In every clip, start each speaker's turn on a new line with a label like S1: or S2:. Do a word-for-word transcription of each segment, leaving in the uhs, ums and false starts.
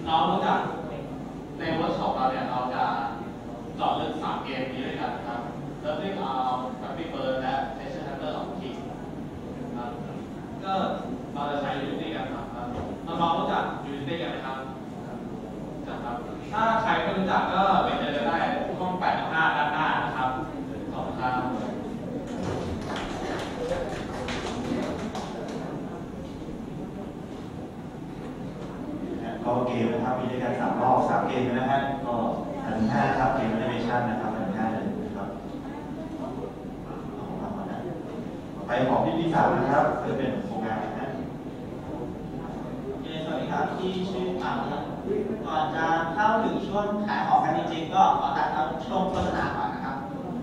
S1: น้องรู้จักในเวิร์กช็อปเราเนี่ยเราจะเจาะลึกสามเกมนี้ด้วยกันนะครับ Learning Out Happy Bird และ Treasure Hunter of King ครับก็เราจะใช้ Unity กันครับน้องๆรู้จัก Unity กันไหมครับจักครับถ้าใครไม่รู้จักก็ไปเจอกันได้ห้องแปดสิบห้าด้านหน้านะครับขอบคุณครับ
S2: ก็เกมนะครับมีด้วยกันสามรอบสามเกมนะฮะก็อันที่ห้าครับเกมแอนิเมชันนะครับอันที่ห้าเลยนะครับของเรานะไปของที่ที่สามนะครับจะเป็นโครงงานนะ
S3: สวัสดีครับที่ชื่ออ่านครับก่อนจะเข้าถึงช่วงขายของกันจริงๆก็ขอตัดเข้าช่วงโฆษณาก่อนนะครับ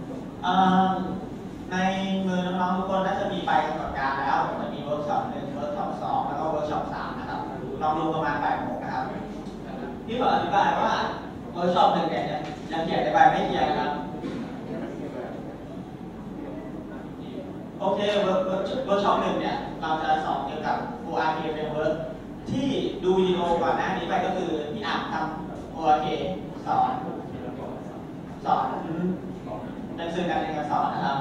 S3: ในมือน้องๆทุกคนน่าจะมีใบกำหนดการแล้วจะมีเวิร์กช็อปหนึ่งเวิร์กช็อปสองแล้วก็เวิร์กช็อปสามนะครับลองดูประมาณบ่ายโมงนะครับที่ผมอธิบายว่าเวิร์กช็อปหนึ่งเนี่ยยังเขียนในใบไม่เขียนนะครับโอเคเวิร์กเวิร์กช็อปหนึ่งเนี่ยเราจะสอนเกี่ยวกับ โอ อาร์ เค Framework ที่ดูวิดีโอก่อนหน้านี้ไปก็คือพี่อ่านทำ โอ อาร์ เค สอนสอนหนังสือการเรียนการสอนนะครับ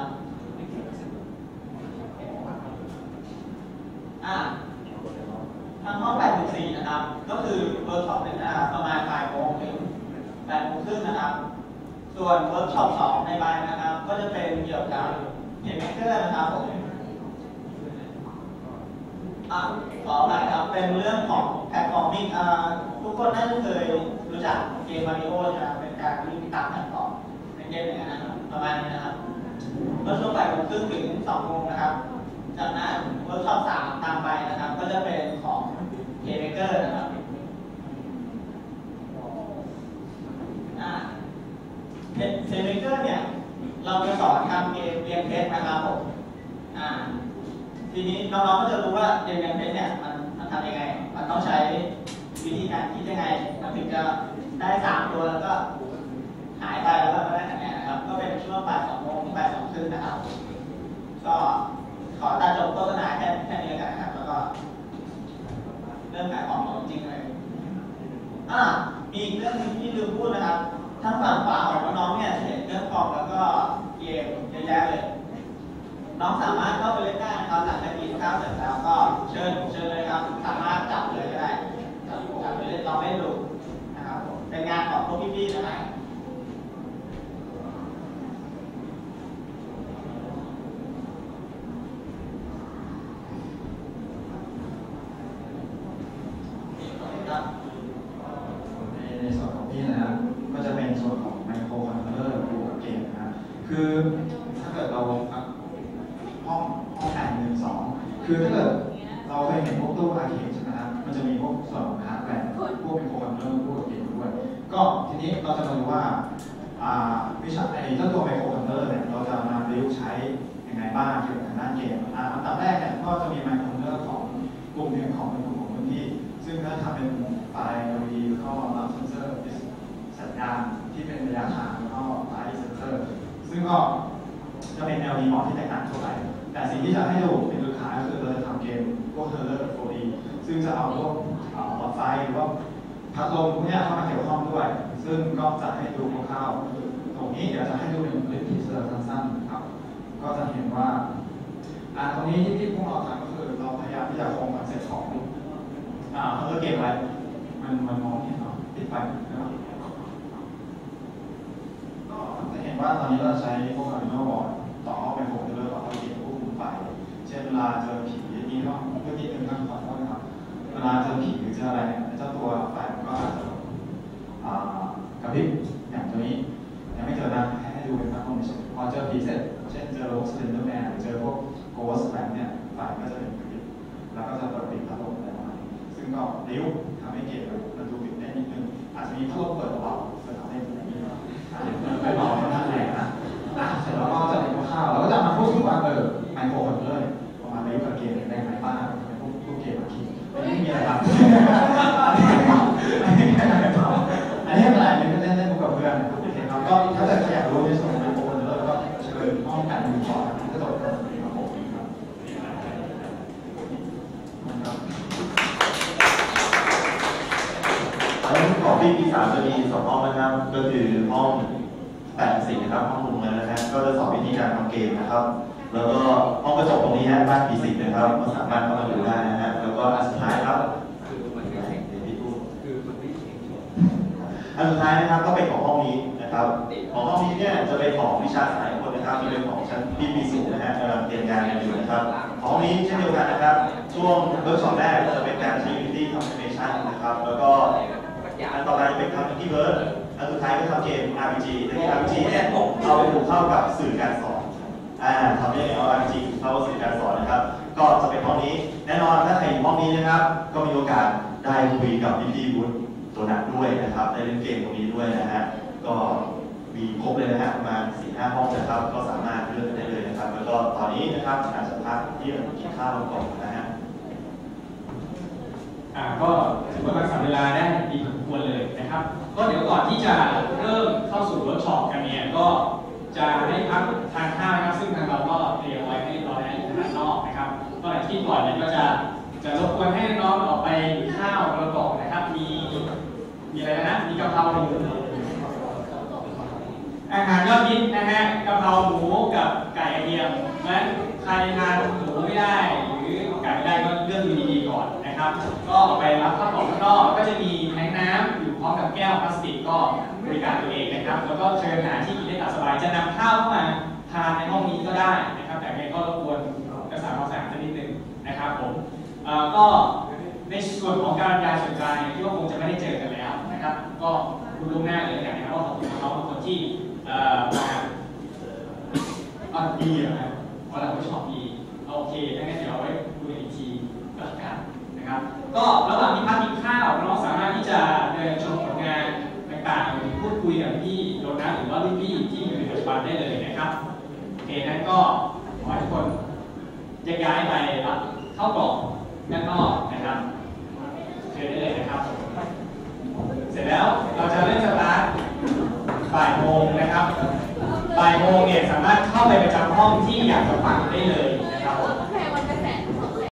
S3: อ่าทางห้องแปดถึงสี่นะครับก็คือเวิร์กช็อปหนึ่งนะครับประมาณบ่ายโมงถึงแปดโมงครึ่งนะครับส่วนเวิร์กช็อปสองในบ่ายนะครับก็จะเป็นเกี่ยวกับเกมเมเกอร์นะครับผมอ่ะขอหน่อยครับเป็นเรื่องของแพลตฟอร์มมิ่งอ่าทุกคนน่าจะเคยรู้จักเกมมาริโอใช่ไหมเป็นการวิ่งตามแพลตฟอร์มเป็นเกมอย่างนั้นนะครับประมาณนี้นะครับเมื่อช่วงบ่ายโมงครึ่งถึงสองโมงนะครับจากนั้นเวิร์กช็อปสามตามไปนะครับก็จะเป็นของเกมเมเกอร์นะครับอ่าเกมเมเกอร์เนี่ยเราจะสอนทำเกมเรียงเพชรนะครับผมอ่าทีนี้น้องๆก็จะรู้ว่าเกมเรียงเพชรเนี่ยมันมันทำยังไงมันต้องใช้วิธีการคิดยังไงมันถึงจะได้สามตัวแล้วก็หายไปแล้วก็ได้คะแนนนะครับก็เป็นช่วงบ่ายสองโมงถึงบ่ายสองครึ่งนะครับก็ขอตัดจบโฆษณาแค่แค่นี้กันนะครับแล้วก็เรื่องขายของจริงเลยอ่ามีอีกเรื่องนึงที่ลืมพูดนะครับทั้งฝั่งขวาของน้องๆเนี่ยจะเห็นเรื่องคอมแล้วก็เกมเยอะแยะเลยน้องสามารถเข้าไปเล่นได้นะครับหลังจากกินข้าวเสร็จแล้วก็เชิญเชิญเลยครับสามารถจับเลยก็ได้จับจับไปเล่นลองเล่นดูนะครับเป็นงานของพวกพี่ๆนะครับ
S2: ในส่วนของพี่นะครับก็จะเป็นส่วนของไมโครคอนโทรลเลอร์ดูกับเกมนะครับคือถ้าเกิดเราห้องห้องแอนหนึ่งสองคือถ้าเกิดเราเคยเห็นพวกตู้อาร์เคดใช่ไหมครับมันจะมีพวกส่วนของฮาร์ดแวร์พวกไมโครคอนโทรลเลอร์พวกเกมด้วยก็ทีนี้เราจะมาดูว่าวิชาไอ้เจ้าตัวไมโครคอนโทรลเลอร์เนี่ยเราจะมาประยุกต์ใช้ยังไงบ้างเกี่ยวกับด้านเกมอันดับแรกเนี่ยก็จะมีไมโครคอนโทรลเลอร์ของกลุ่มหนึ่งของเป็นกลุ่มของพื้นที่ซึ่งก็ทำเป็นไฟล์ แอล อี ดี แล้วก็รับเซนเซอร์สัญญาณที่เป็นระยะห่างแล้วก็ไลท์เซนเซอร์ซึ่งก็จะเป็น แอล อี ดี หมอที่แตกต่างเท่าไหร่แต่สิ่งที่จะให้ดูเป็นลูกค้าก็คือเราจะทำเกมพวกเทเลอร์ โฟร์ ดี ซึ่งจะเอาพวกหลอดไฟหรือว่าพัดลมพวกนี้เข้ามาเกี่ยวข้องด้วยซึ่งก็จะให้ดูคร่าวๆตรงนี้เดี๋ยวจะให้ดูเป็นคลิปทีเซอร์สั้นๆครับก็จะเห็นว่าอ่าตรงนี้ที่พวกเราทำก็คือเราพยายามที่จะคงคอนเซ็ปต์ของอ่าเทเลอร์เกมไว้มันมันมองเห็นเนาะติดไปนะครับก็จะเห็นว่าตอนนี้เราใช้พวก Arduino board ต่อเข้าไปโคเทเลอร์ต่อเข้าเกมควบคุมไฟเช่นเวลาเจอผีนี่ก็เมื่อกี้นึงก็ขอโทษนะครับเวลาเจอผีหรือเจออะไรเนี่ยเจ้าตัวไฟมันก็อาจจะกระพริบอย่างตัวนี้ยังไม่เจอนะให้ดูเป็นภาพคอมมิชชั่นพอเจอผีเสร็จเช่นเจอโรสเลนเดอร์แมนหรือเจอพวกโกสต์แบบเนี่ยไฟก็จะเป็นกระพริบแล้วก็จะเปิดปิดพัดลมอะไรประมาณนี้ซึ่งก็ในยุคทำให้เกมมันดูปิดได้นิดนึงอาจจะมีพัดลมเปิดเบาๆจะทำให้มันไม่ร้อนไม่ร้อนไม่น่าแรงนะเสร็จแล้วก็จะเป็นข้าวแล้วก็จะมาพูดถึงว่าเออไมโครคอนโทรลเลอร์ประมาณในยุคเกมได้ไหมบ้างพวกพวกเกมมาคิดไม่มีอะไรครับอันนี้เป็นอะไรอันนี้เป็นอะไรเล่นเล่นเล่นกับเพื่อนนะครับก็ถ้าจะอยากรู้ในส่วนของไมโครคอนโทรลเลอร์ก็เชิญห้องการดูก่อนก็จบครับผมครับ
S4: พี่ปีสามจะมีสองห้องนะครับก็คือห้องแปดสิบนะครับห้องลุงเลยนะฮะก็จะสอนวิธีการทำเกมนะครับแล้วก็ห้องกระจกตรงนี้ฮะบ้านปีสิบนะครับก็สามารถเข้ามาดูได้นะฮะแล้วก็อันสุดท้ายครับอันสุดท้ายนะครับก็เป็นของห้องนี้นะครับของห้องนี้เนี่ยจะเป็นของวิชาสายคนนะครับเป็นของชั้นพี่ปีศูนย์นะฮะกำลังเตรียมงานกันอยู่นะครับของนี้เช่นเดียวกันนะครับช่วงเวิร์กช็อปแรกจะเป็นการใช้ Unity ทำแอนิเมชันนะครับแล้วก็อันต่อไปเป็นทำที่เวิร์ดอันสุดท้ายก็ทำเกม อาร์ พี จี ใน อาร์ พี จี เนี่ยเอาไปผูกเข้ากับสื่อการสอนอ่าทำได้เอา อาร์ พี จี เข้าสื่อการสอนนะครับก็จะเป็นห้องนี้แน่นอนถ้าใครอยู่ห้องนี้นะครับก็มีโอกาสได้คุยกับพี่ๆวุฒิตัวนั้นด้วยนะครับได้เล่นเกมตรงนี้ด้วยนะฮะก็มีครบเลยนะฮะประมาณ สี่ห้า ห้องนะครับก็สามารถเลือกได้เลยนะครับแล้วก็ตอนนี้นะครับอาจจะพักที่กินข้าวก่อนนะฮะ
S5: อ่าก็ถือว่ารักษาเวลาได้ดีพอสมควรเลยนะครับก็เดี๋ยวก่อนที่จะเริ่มเข้าสู่เวิร์กช็อปกันเนี่ยก็จะให้พักทานข้าวนะครับซึ่งทางเราก็เตรียมไว้ให้เรียบร้อยแล้วอยู่ด้านนอกนะครับก็ในที่ก่อนเนี่ยก็จะจะรบกวนให้น้องออกไปข้าวกระป๋องนะครับมีมีอะไรนะมีกะเพราหมูอาหารยอดฮิตนะฮะกะเพราหมูกับไก่กระเทียมเพราะฉะนั้นใครทานหมูไม่ได้หรือไก่ไม่ได้ก็เลือกดูดีๆก่อนนะครับก็ออกไปรับข้าวกล่องข้างนอกก็จะมีแทงน้ำอยู่พร้อมกับแก้วพลาสติกก็บริการตัวเองนะครับแล้วก็เชิญหาที่กินได้ตามสบายจะนำข้าวเข้ามาทานในห้องนี้ก็ได้นะครับแต่ไม่ก็รบกวนรักษาความสะอาดนิดนึงนะครับผมก็ในส่วนของการบรรยายส่วนกลางที่ว่าคงจะไม่ได้เจอกันแล้วนะครับก็คุณล่วงหน้าเลยกันนะครับว่าขอบคุณน้องทุกคนที่มาอ่ะดีเหรอครับเพราะเราไม่ชอบดีโอเคถ้างั้นเดี๋ยวเอาไว้คุยกันอีกทีก็แล้วกันนะครับก็ระหว่างที่พักกินข้าวน้องสามารถที่จะเดินชมผลงานต่างๆพูดคุยกับพี่โดนัทหรือว่ารุ่นพี่ที่อยู่ในปัจจุบันได้เลยนะครับโอเคนั้นก็ขอให้ทุกคนแยกย้ายไปรับเข้ากล่องด้านนอกนะครับเชิญได้เลยนะครับเสร็จแล้วเราจะเริ่มสตาร์ทบ่ายโมงนะครับบ่ายโมงเนี่ยสามารถเข้าไปประจำห้องที่อยากจะฟังได้เลย